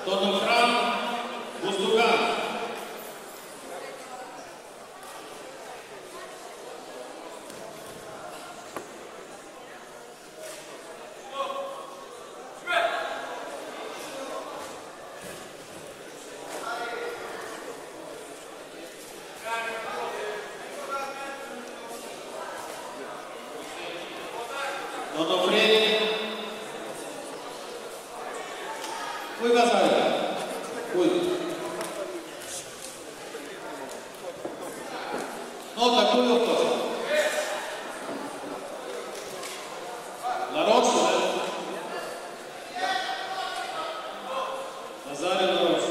Domnul Frank Bustugan. Domnul Fredi. Cui va să aibă? Cui? Nota, cui o fost? La roșu, ne? Lazare la roșu.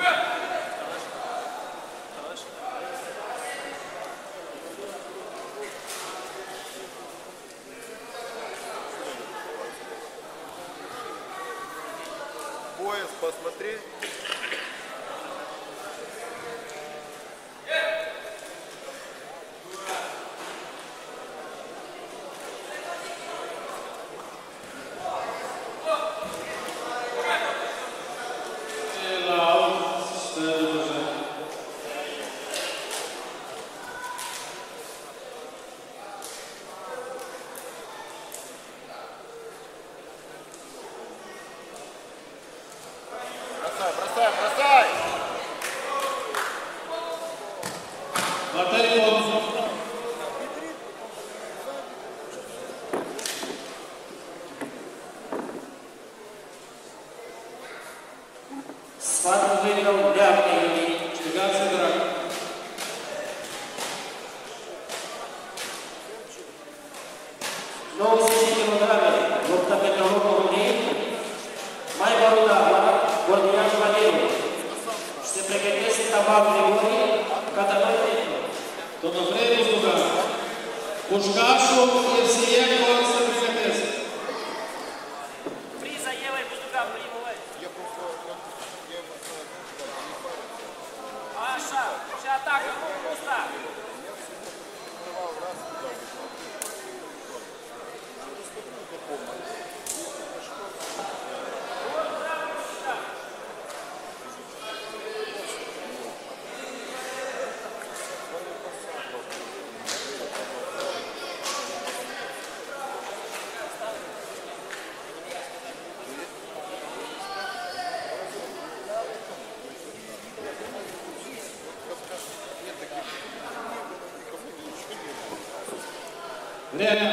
Пояс, посмотри. Бросай, бросай! Батальон. Схватку выиграл Дявный. Чтыганский драк. Новости килограммы. Лопта Петрового Рудей. Mai Barudava, Gordian Valeu. Se pregătesc tabac Grigori, Catalan. Domnul Fredi Bustugan. Pușcașul Evsienco se pregătesc. Приза Евой Буздуган, принимай. Аша, вся атака, ну просто. Время.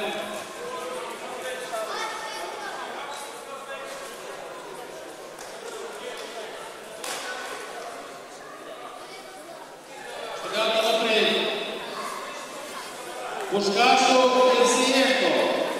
Чтыган Анатолий. Pușcașul Evsienco.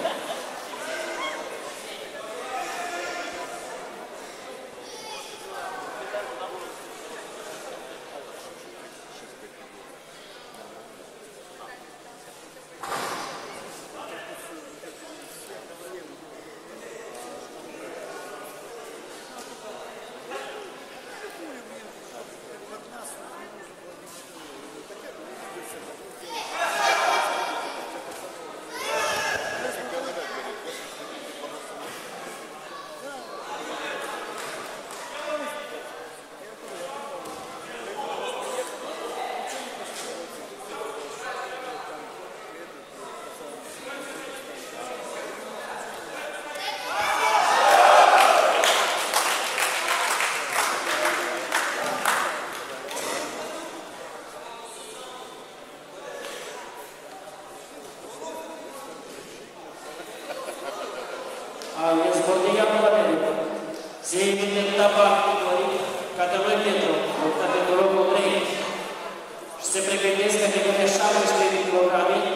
Gordian Valeu. Se emite tabac Grigori, Catalan Petro, Lopta Petrovого Rudei. Se pregătesc categoria 17 kg.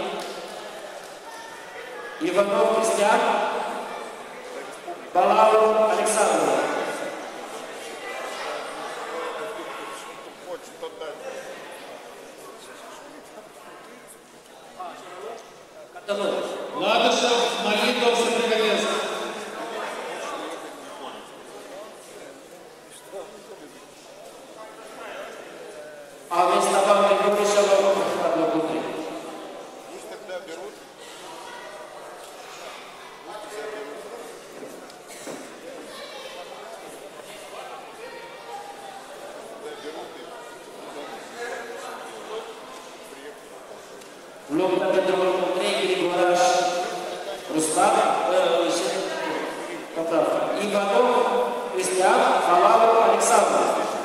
Ivanov Cristian, Balau Alexandru. Catalan. Ладышев, Малинов se pregătesc. Aveți tabac Grigori și la locul 3. Пусть тогда берут. Lupta pentru locul 3, Grigoraș Ruslan, Ivanov Cristian, Halalu Alexandru.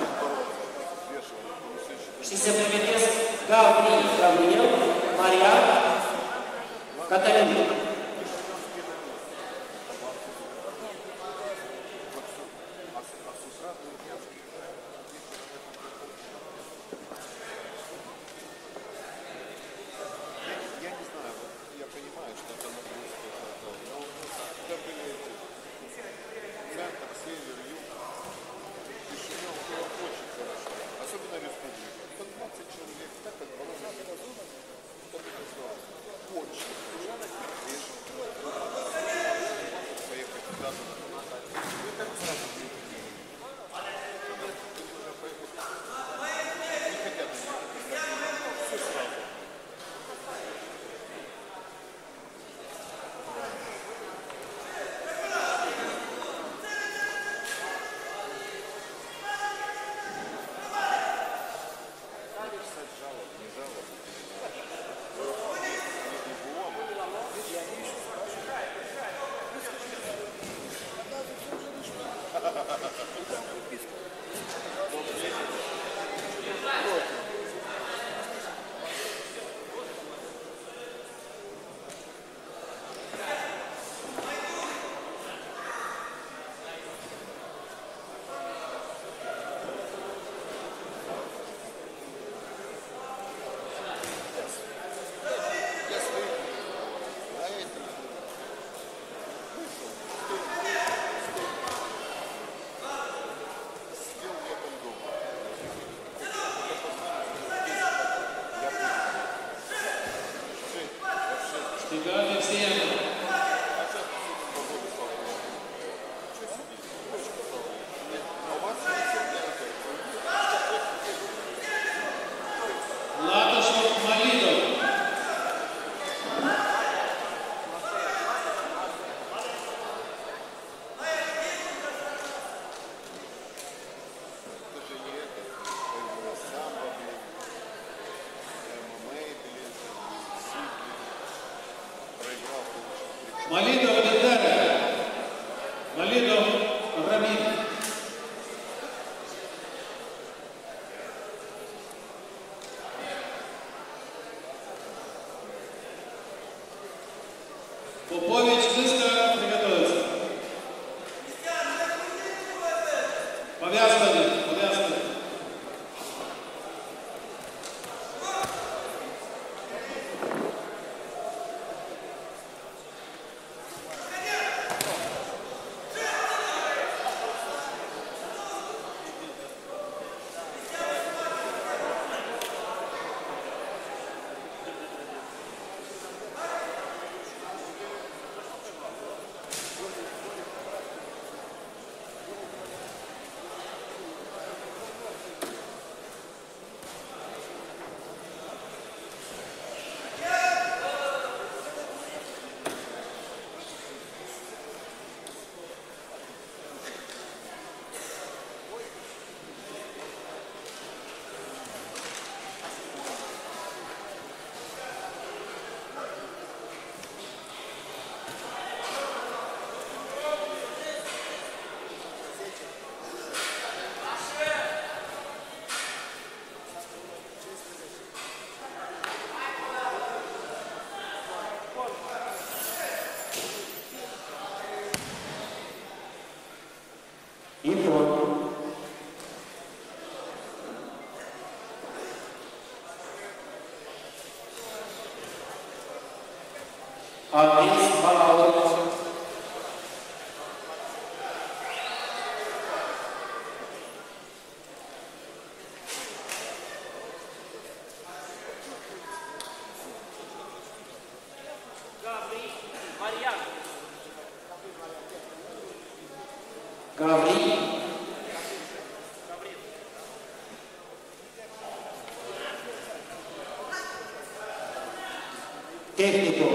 Și se pregătesc Gabriel, Marian, Cătălin. Малидов Летара, Малидов Рамин. Попович быстро приготовится. Повязка. Adins Balaur. Gavri. Técnico.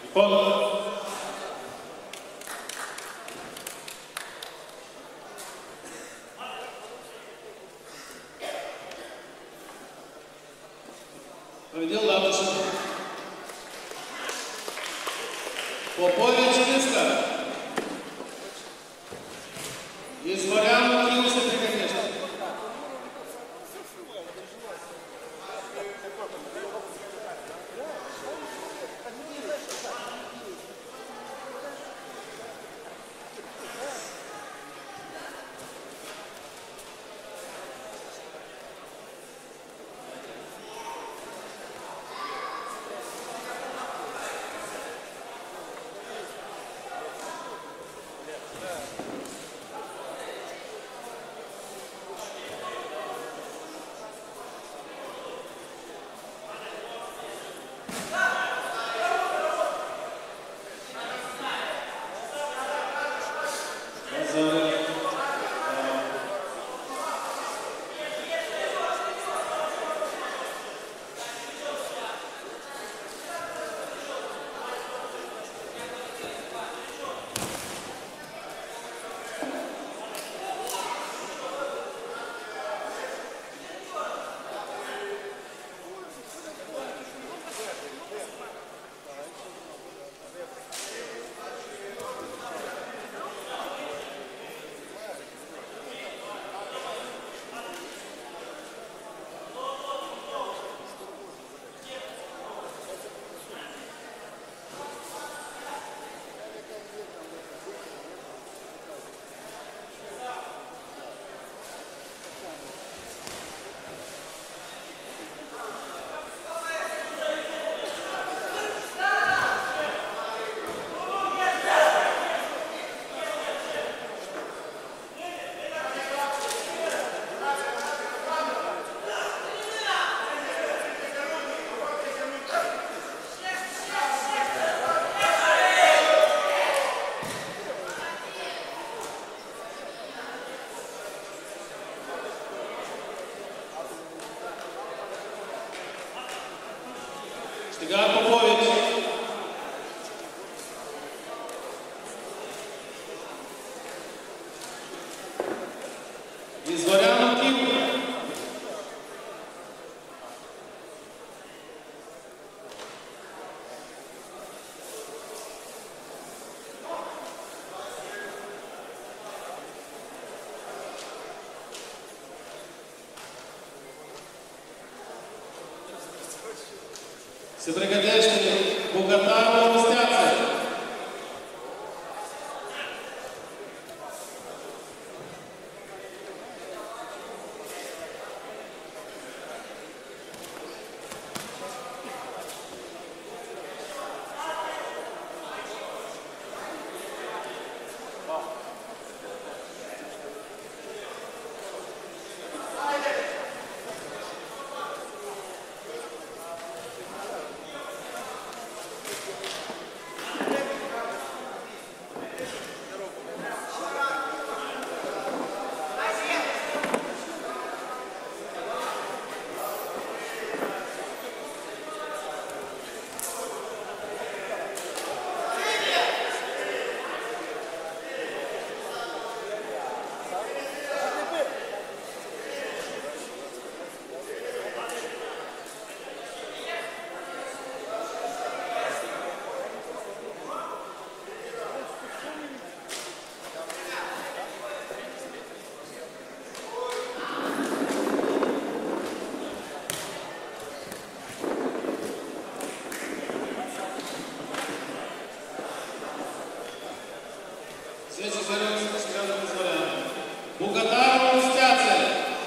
Ход. Победил Латышев. Попович Киска. Из Варян Киуса, конечно. Штыгар Попович. Из Варян Киев. Сопрягодящие Богатарова Устяцы. Богатарова Устяцы.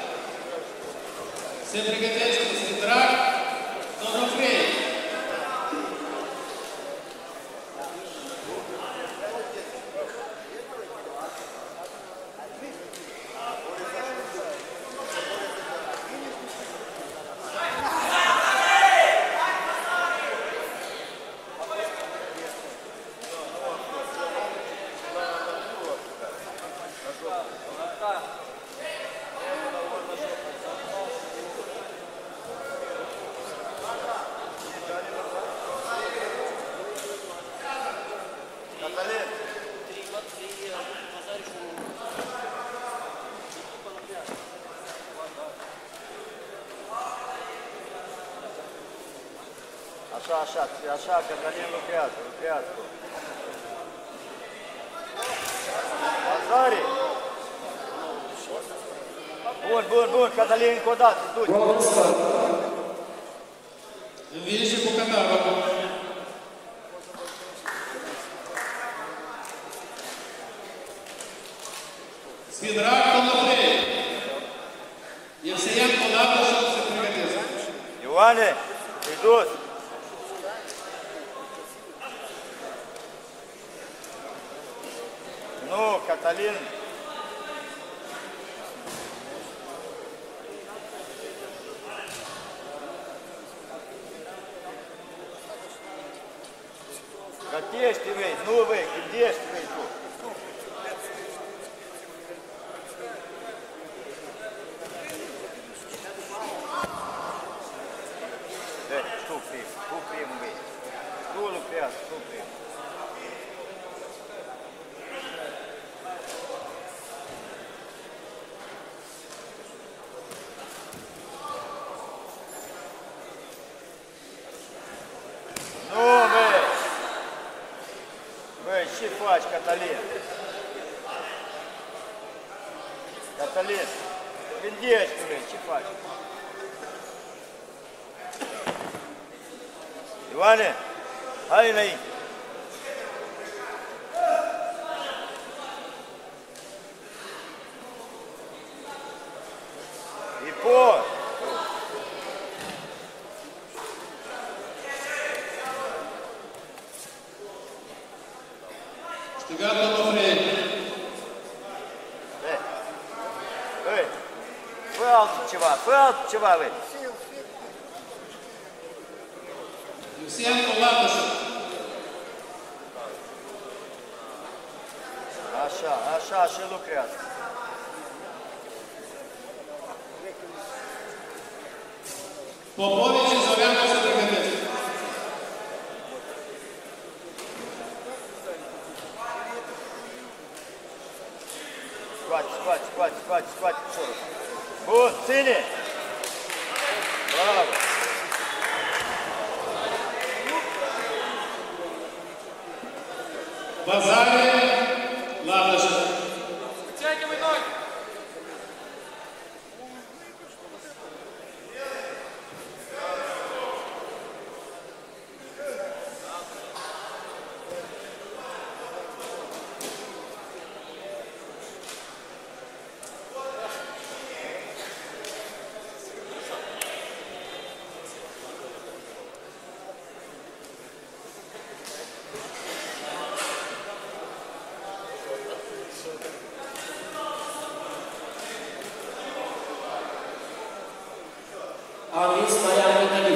Сопрягодящие Сидрак Тонофрей. Așa, Cătălin lucrează. Bazari! Bun, Cătălin, încă o dată, duci. Vine și Bucătarul acum. Sfidrak Colofrei. Evseian Colada și se pregătesc. Ioane, e dus. Nu, Cătălin. Gătești, vei, nu vei, gândești, vei tu. Deci, tu primul vei. Tu lucrează, tu primul. Ce faci, Cătălin? Cătălin, gândește-te, ce faci? Ioane, hai înainte. Ipon! Câștigat Colofrei. Fă altceva, vei. Evseian Colada și. Așa și lucrează. Popovici și Zoreanu se pregătesc. Scoate piciorul. Bun, ține! Bravo! Bazare, Ладыша. Вытягивай ноги. Amis Marian Italy.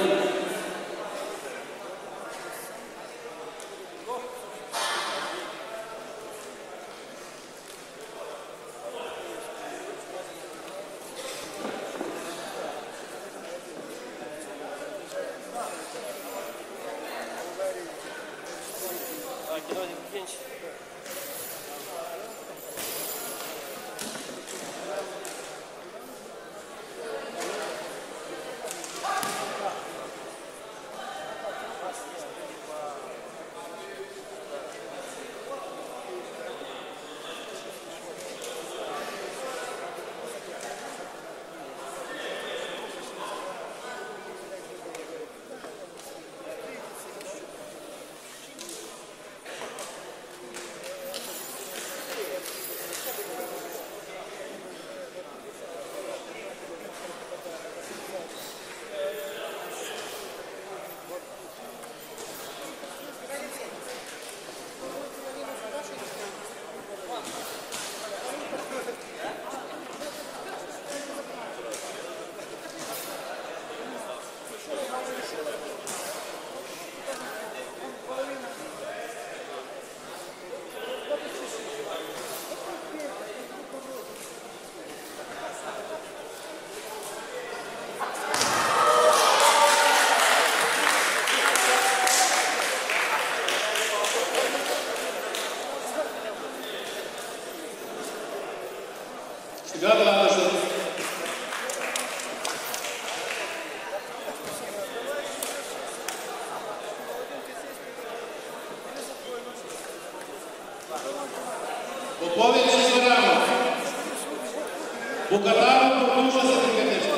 nouă se pregătește.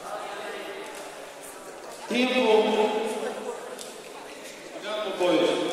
Timpul. Gata, boios.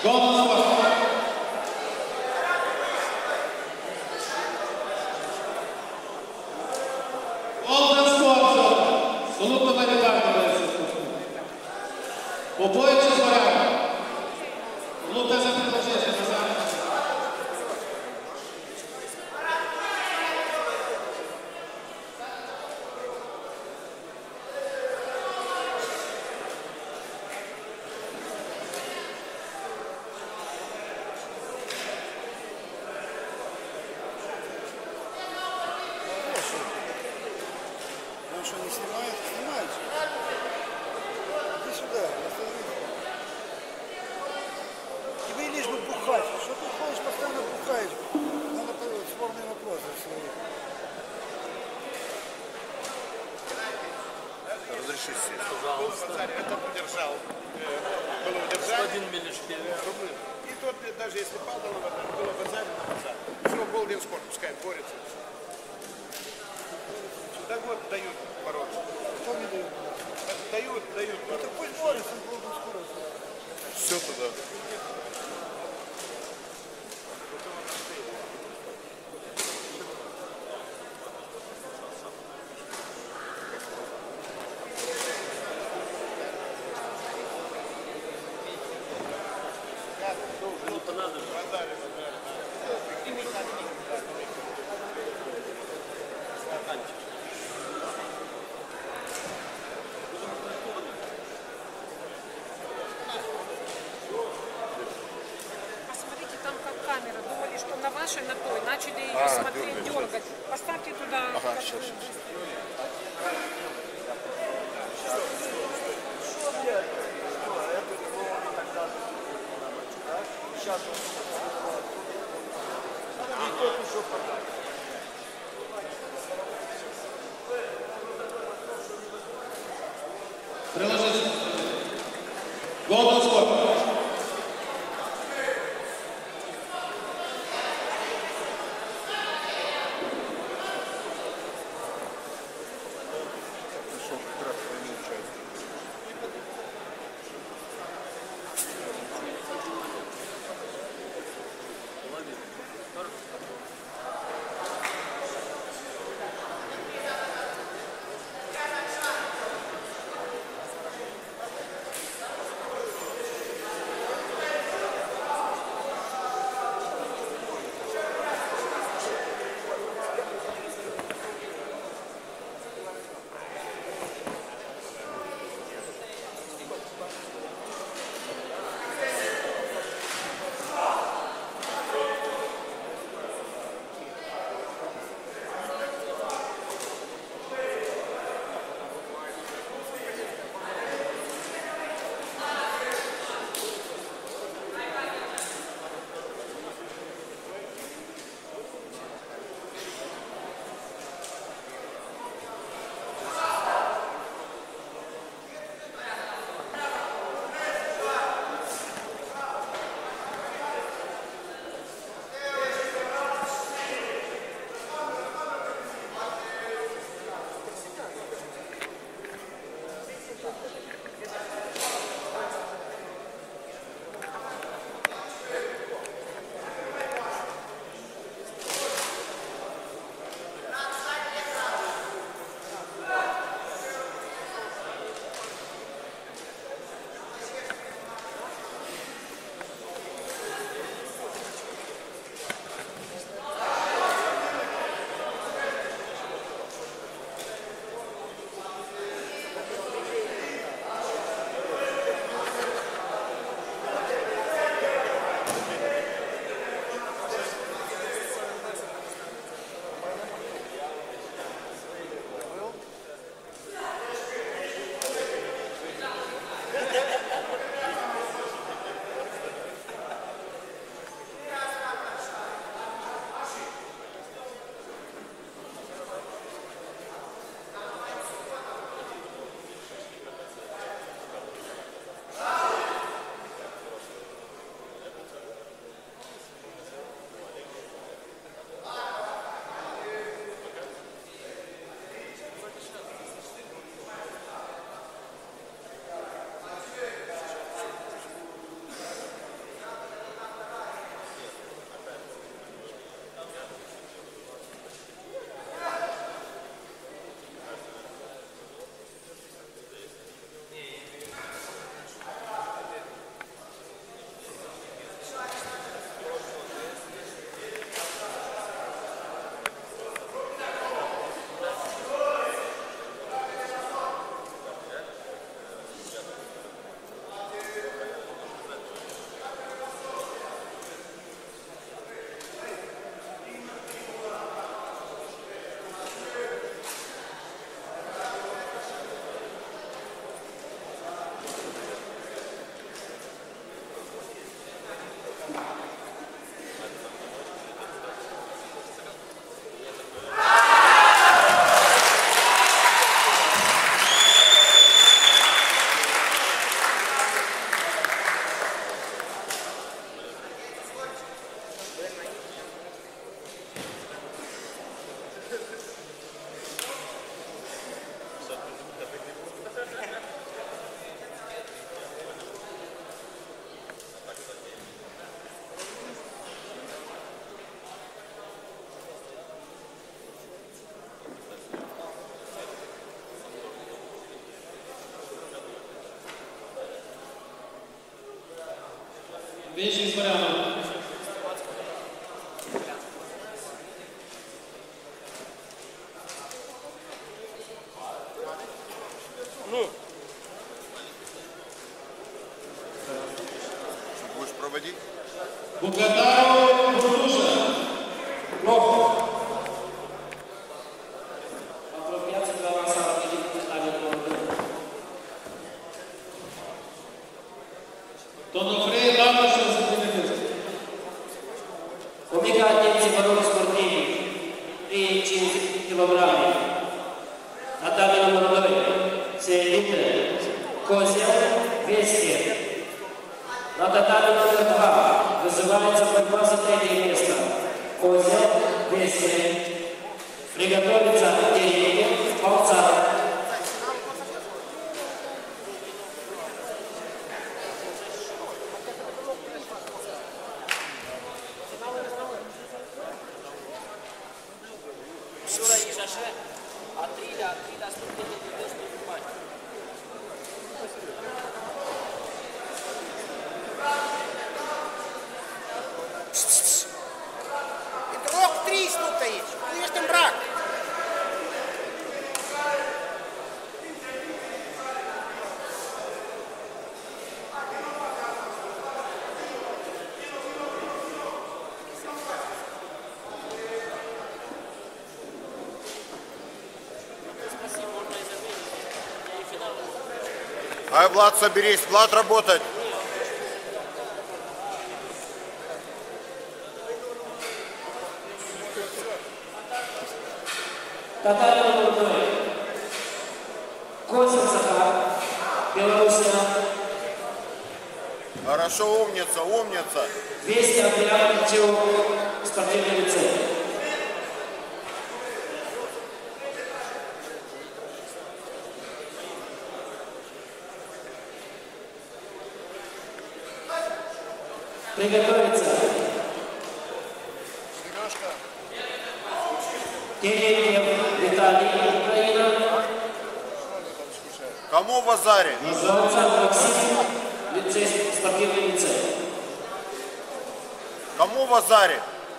Голден спорт. Голден спорт. Солодна медаль. Побоїться збираємо. Лута за предложення. Он что, не снимает? Снимает. Иди сюда, остановись. Тебе лишь бы бухать. Что ты ходишь, постоянно бухаешь? Надо спорные вопросы свои. Разреши сесть. Это удержал. Было удержание. И тот, даже если падал, было базар на базар. Все, Голден спорт, пускай борется. Да вот, дают бороться. Кто мне дает? Дают Это бороться. пусть борется, он должен скорость. Все туда. Посмотрите, там как камера. Думали, что на вашей, на той. Начали ее смотреть, дергать. Поставьте туда. Ага, сейчас. Приложись. Голден спорт. Вещи из вариантов. Ну. Будешь проводить? Букатару Бурдуша. Лох. Тонофрей Ламаша за 3 места. Омега attenție, vă rog, sportivi, 3-5 kg. На табеле номер 2 se elită Козел Вестер. На татаме номер 2 вызывается борьба за 3 место. Козел Вестер. Приготовиться Терекин Полцар. Игрок 3 тут стоит. Ты ешь там брак. Ай, Влад, соберись. Влад, работать. Татарин номер 2. Козел Захар, Белоруссия. Хорошо, умница, умница. 200 отряд спортивный лицей. Приготовиться. Терекин Виталий, Украина. Кому в Азаре? Александр Максим, лицей, спортивный лицей. Кому в Азаре?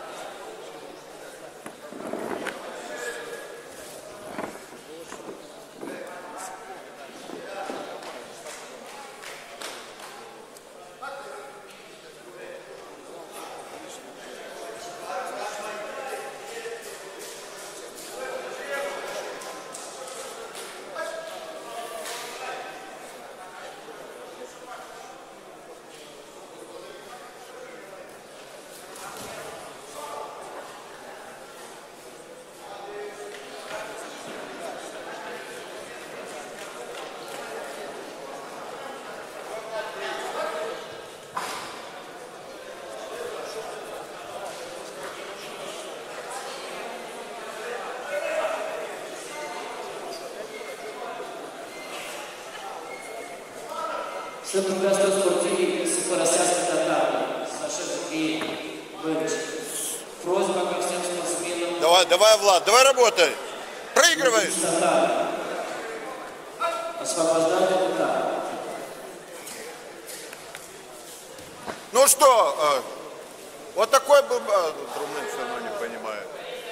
Sunt rugați toți sportivii să părăsească tatarul, să așeze fie bănci. Просьба ко всем спортсменам. Давай, Влад, давай работай. Проигрываешь. Освобождайте татар. Ну что, вот такой был... Румын все равно не понимает.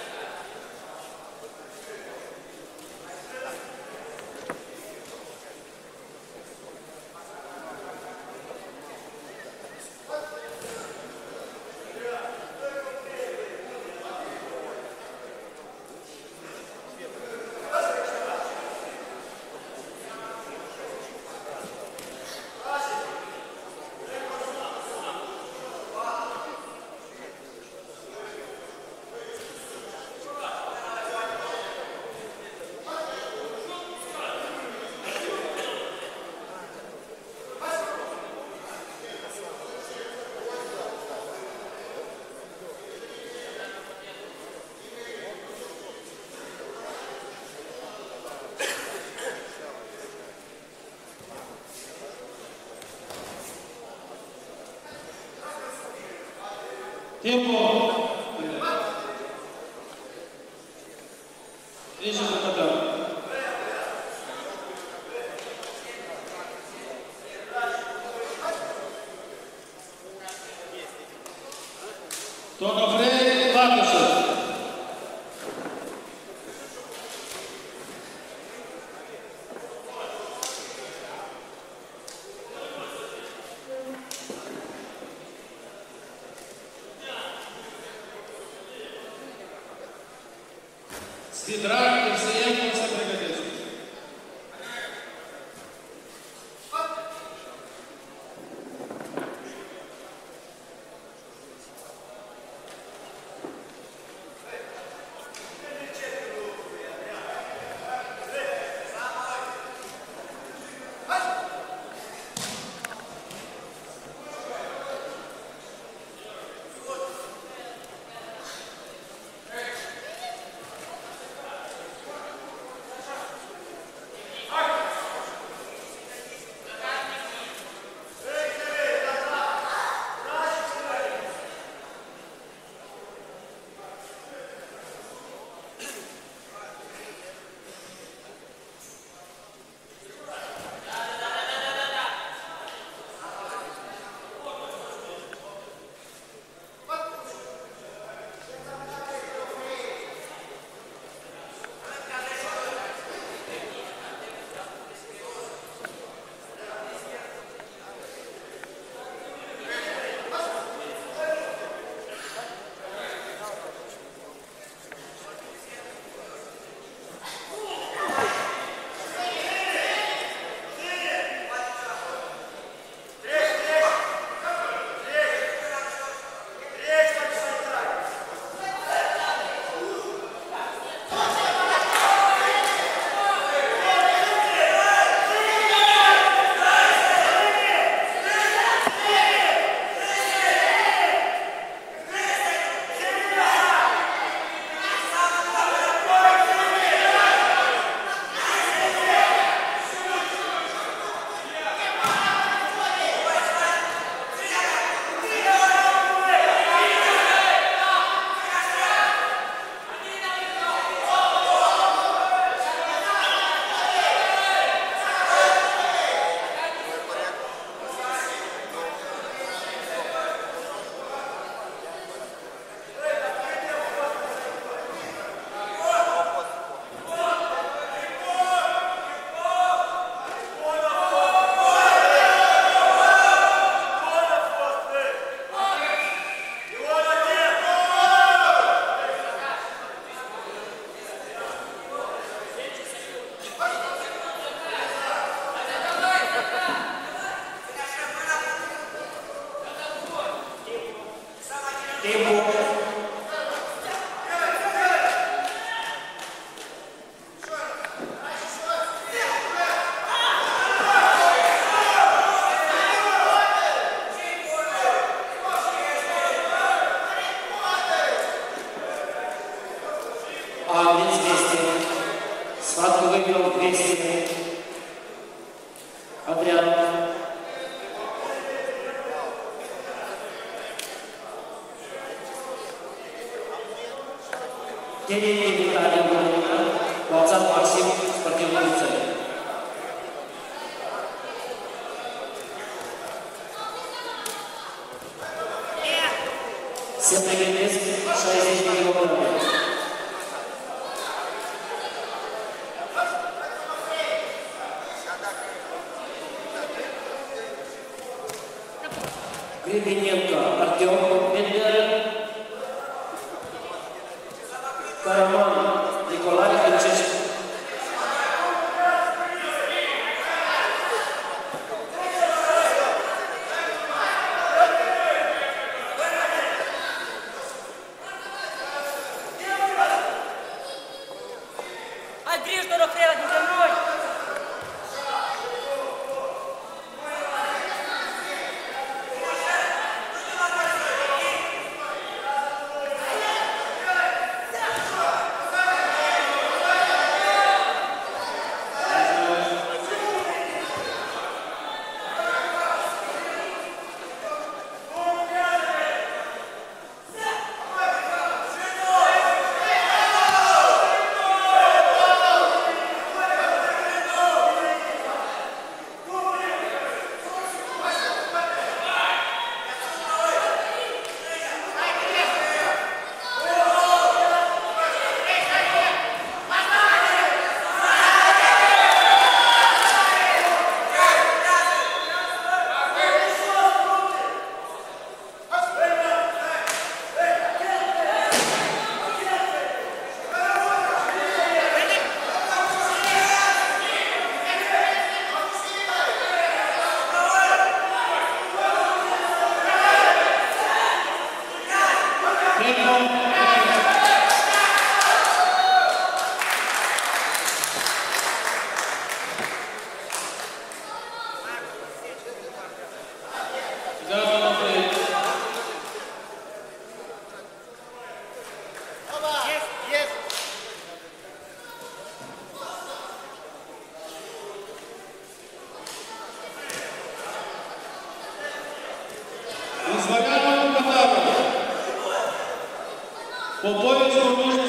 Tiempo. Режим Букатару. Donofrei Latышев. Свидрак Евсеенко се пригодится. Схватку выиграл 200. Подряд. Денежный Виталий Гурина, Лацан Максим, спортивный цель. Всем пригодится 6 миллионов. Гребененко Артем, Бендер, Караман Николай Франциск. Гава на плей. Попович Формуш